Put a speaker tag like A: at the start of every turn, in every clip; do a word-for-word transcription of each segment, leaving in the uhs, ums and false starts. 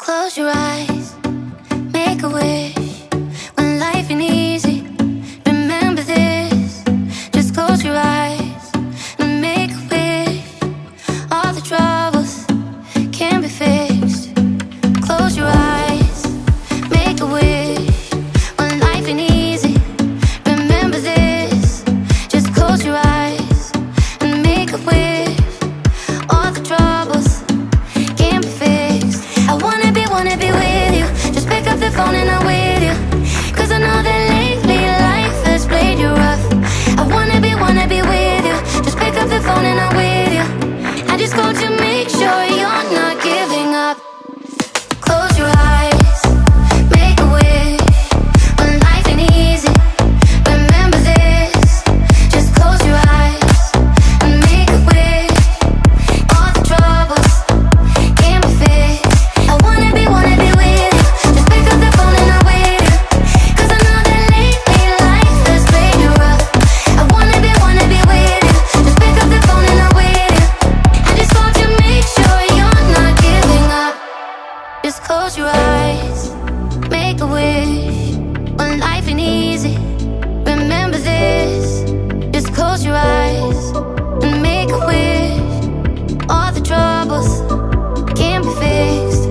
A: Close your eyes, make a wish. When life ain't easy, remember this. Just close your eyes and make a wish. All the troubles can be fixed. Close your eyes, make a wish. When life ain't easy, remember this. Just close your eyes and make a wish. All the troubles can be fixed. I wanna be, wanna be with you. Just pick up the phone and I'm with you. Cause I know that lately life has played you rough. I wanna be, wanna be with you. Just pick up the phone and I'm with you. I just called to make sure you're not giving up. Close your eyes, make a wish. When life ain't easy, remember this. Just close your eyes and make a wish. All the troubles can be fixed. I wanna be, wanna be with you. Just pick up the phone and I'm with you. Cause I know that lately life has played you rough. I wanna be, wanna be with you. Just pick up the phone and I'm with you. I just called to make sure you're not giving up. Just close your eyes, make a wish. When life ain't easy, remember this. Just close your eyes and make a wish. All the troubles can be fixed.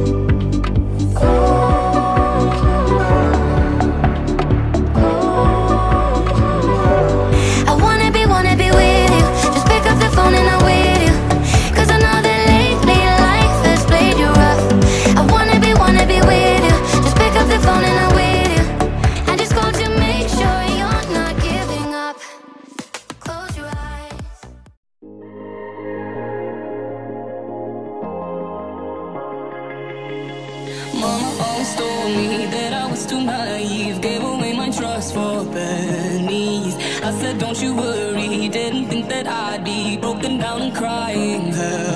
A: I wanna be, wanna be with you. Just pick up the phone and I'm with you. Cause I know that lately life has played you rough. I wanna be, wanna be with you. Just pick up the phone and I'm with you. I just called to make sure you're not giving up. Close your eyes.
B: Mama always told me that I was too naive. Gave away my trust for pennies. I said don't you worry, didn't think that I'd be broken down and crying.